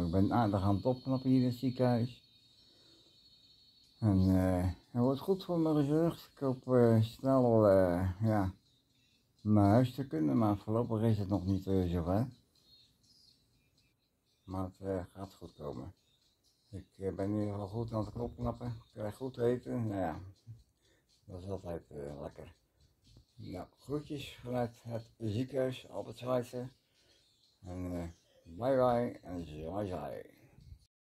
ik ben aardig aan het opknappen hier in het ziekenhuis. En er wordt goed voor me gezorgd. Ik hoop snel ja, naar huis te kunnen, maar voorlopig is het nog niet zover. Maar het gaat goed komen. Ik ben in ieder geval goed aan het opknappen. Ik krijg goed eten. Nou ja, dat is altijd lekker. Nou, groetjes vanuit het ziekenhuis, Albert Schweitzer. En bye bye en zwaai zwaai.